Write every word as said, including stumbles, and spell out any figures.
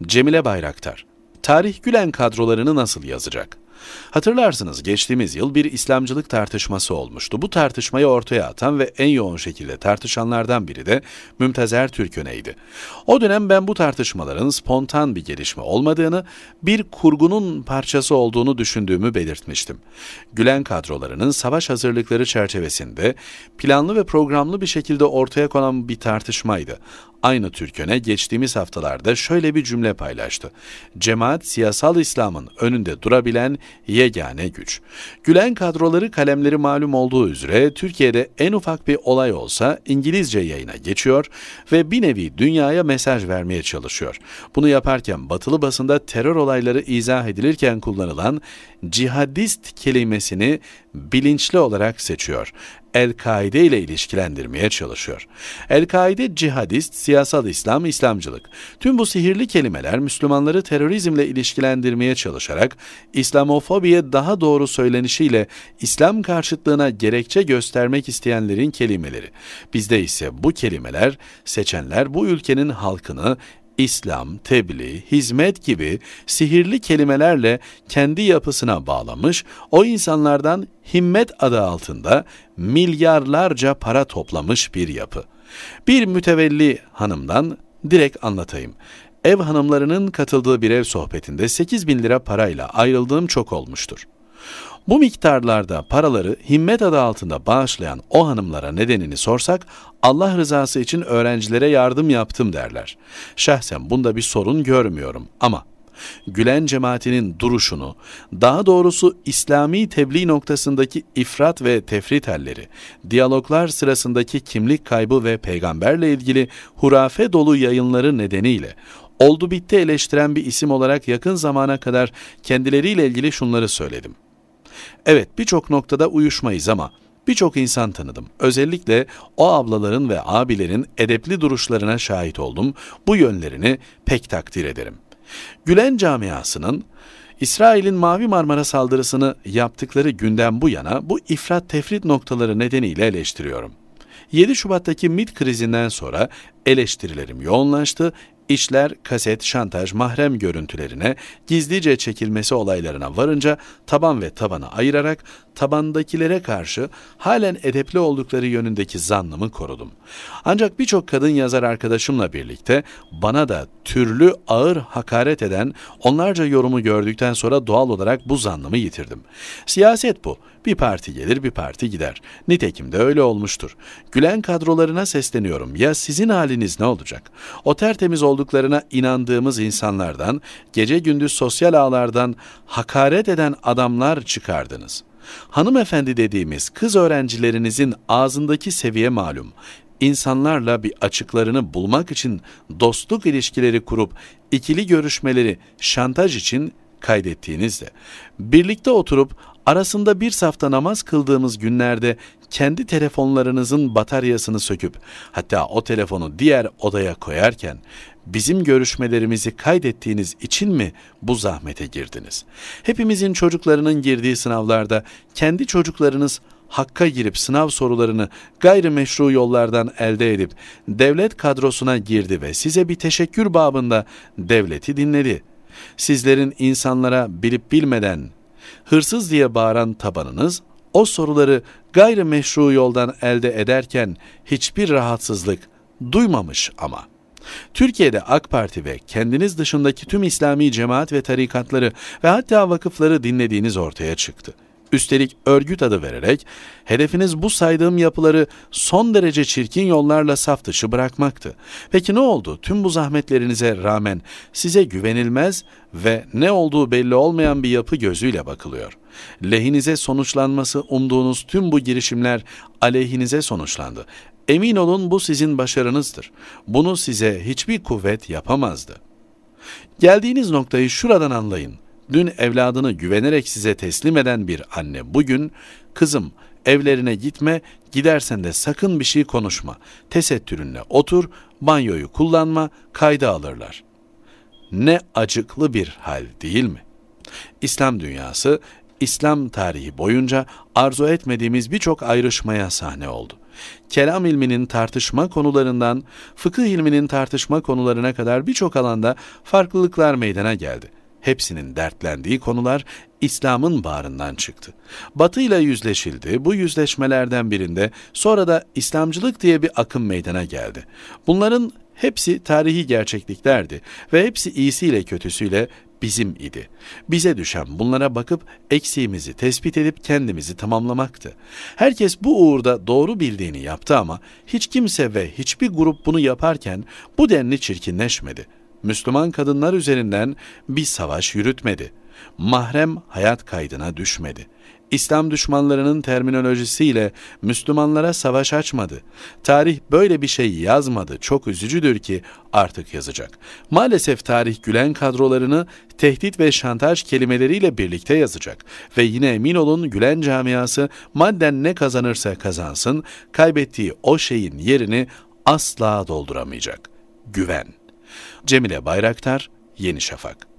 Cemile Bayraktar, tarih Gülen kadrolarını nasıl yazacak? Hatırlarsınız, geçtiğimiz yıl bir İslamcılık tartışması olmuştu. Bu tartışmayı ortaya atan ve en yoğun şekilde tartışanlardan biri de Mümtazer Türköne'ydi. O dönem ben bu tartışmaların spontan bir gelişme olmadığını, bir kurgunun parçası olduğunu düşündüğümü belirtmiştim. Gülen kadrolarının savaş hazırlıkları çerçevesinde planlı ve programlı bir şekilde ortaya konan bir tartışmaydı. Aynı Türköne geçtiğimiz haftalarda şöyle bir cümle paylaştı: Cemaat, siyasal İslam'ın önünde durabilen yegane güç. Gülen kadroları kalemleri malum olduğu üzere Türkiye'de en ufak bir olay olsa İngilizce yayına geçiyor ve bir nevi dünyaya mesaj vermeye çalışıyor. Bunu yaparken batılı basında terör olayları izah edilirken kullanılan cihadist kelimesini bilinçli olarak seçiyor. El-Kaide ile ilişkilendirmeye çalışıyor. El-Kaide, cihadist, siyasal İslam, İslamcılık. Tüm bu sihirli kelimeler Müslümanları terörizmle ilişkilendirmeye çalışarak İslamofobiye, daha doğru söylenişiyle İslam karşıtlığına gerekçe göstermek isteyenlerin kelimeleri. Bizde ise bu kelimeler, seçenler bu ülkenin halkını İslam, tebliğ, hizmet gibi sihirli kelimelerle kendi yapısına bağlamış, o insanlardan himmet adı altında milyarlarca para toplamış bir yapı. Bir mütevelli hanımdan direkt anlatayım. Ev hanımlarının katıldığı bir ev sohbetinde sekiz bin lira parayla ayrıldığım çok olmuştur. Bu miktarlarda paraları himmet adı altında bağışlayan o hanımlara nedenini sorsak, Allah rızası için öğrencilere yardım yaptım derler. Şahsen bunda bir sorun görmüyorum ama Gülen cemaatinin duruşunu, daha doğrusu İslami tebliğ noktasındaki ifrat ve tefrit halleri, diyaloglar sırasındaki kimlik kaybı ve peygamberle ilgili hurafe dolu yayınları nedeniyle oldu bitti eleştiren bir isim olarak yakın zamana kadar kendileriyle ilgili şunları söyledim. Evet, birçok noktada uyuşmayız ama birçok insan tanıdım. Özellikle o ablaların ve abilerin edepli duruşlarına şahit oldum. Bu yönlerini pek takdir ederim. Gülen camiasının İsrail'in Mavi Marmara saldırısını yaptıkları günden bu yana bu ifrat tefrit noktaları nedeniyle eleştiriyorum. yedi Şubat'taki MİT krizinden sonra eleştirilerim yoğunlaştı. İşler kaset, şantaj, mahrem görüntülerine, gizlice çekilmesi olaylarına varınca taban ve tabanı ayırarak tabandakilere karşı halen edepli oldukları yönündeki zannımı korudum. Ancak birçok kadın yazar arkadaşımla birlikte bana da türlü ağır hakaret eden onlarca yorumu gördükten sonra doğal olarak bu zannımı yitirdim. Siyaset bu. Bir parti gelir, bir parti gider. Nitekim de öyle olmuştur. Gülen kadrolarına sesleniyorum. Ya sizin haliniz ne olacak? O tertemiz olduklarına inandığımız insanlardan, gece gündüz sosyal ağlardan hakaret eden adamlar çıkardınız. Hanımefendi dediğimiz kız öğrencilerinizin ağzındaki seviye malum. İnsanlarla bir açıklarını bulmak için dostluk ilişkileri kurup ikili görüşmeleri şantaj için kaydettiğinizde, birlikte oturup arasında bir safta namaz kıldığımız günlerde kendi telefonlarınızın bataryasını söküp hatta o telefonu diğer odaya koyarken bizim görüşmelerimizi kaydettiğiniz için mi bu zahmete girdiniz? Hepimizin çocuklarının girdiği sınavlarda kendi çocuklarınız hakka girip sınav sorularını gayrimeşru yollardan elde edip devlet kadrosuna girdi ve size bir teşekkür babında devleti dinledi. Sizlerin insanlara bilip bilmeden hırsız diye bağıran tabanınız, o soruları gayrimeşru yoldan ede ederken hiçbir rahatsızlık duymamış ama. Türkiye'de AK Parti ve kendiniz dışındaki tüm İslami cemaat ve tarikatları ve hatta vakıfları dinlediğiniz ortaya çıktı. Üstelik örgüt adı vererek hedefiniz bu saydığım yapıları son derece çirkin yollarla saf dışı bırakmaktı. Peki ne oldu? Tüm bu zahmetlerinize rağmen size güvenilmez ve ne olduğu belli olmayan bir yapı gözüyle bakılıyor. Lehinize sonuçlanması umduğunuz tüm bu girişimler aleyhinize sonuçlandı. Emin olun bu sizin başarınızdır. Bunu size hiçbir kuvvet yapamazdı. Geldiğiniz noktayı şuradan anlayın. Dün evladını güvenerek size teslim eden bir anne bugün, kızım evlerine gitme, gidersen de sakın bir şey konuşma, tesettürünle otur, banyoyu kullanma, kayda alırlar. Ne acıklı bir hal değil mi? İslam dünyası, İslam tarihi boyunca arzu etmediğimiz birçok ayrışmaya sahne oldu. Kelam ilminin tartışma konularından fıkıh ilminin tartışma konularına kadar birçok alanda farklılıklar meydana geldi. Hepsinin dertlendiği konular İslam'ın bağrından çıktı. Batı ile yüzleşildi. Bu yüzleşmelerden birinde sonra da İslamcılık diye bir akım meydana geldi. Bunların hepsi tarihi gerçekliklerdi ve hepsi iyisiyle kötüsüyle bizim idi. Bize düşen bunlara bakıp eksiğimizi tespit edip kendimizi tamamlamaktı. Herkes bu uğurda doğru bildiğini yaptı ama hiç kimse ve hiçbir grup bunu yaparken bu denli çirkinleşmedi. Müslüman kadınlar üzerinden bir savaş yürütmedi. Mahrem hayat kaydına düşmedi. İslam düşmanlarının terminolojisiyle Müslümanlara savaş açmadı. Tarih böyle bir şey yazmadı. Çok üzücüdür ki artık yazacak. Maalesef tarih Gülen kadrolarını tehdit ve şantaj kelimeleriyle birlikte yazacak. Ve yine emin olun Gülen camiası madden ne kazanırsa kazansın, kaybettiği o şeyin yerini asla dolduramayacak. Güven. Cemile Bayraktar, Yeni Şafak.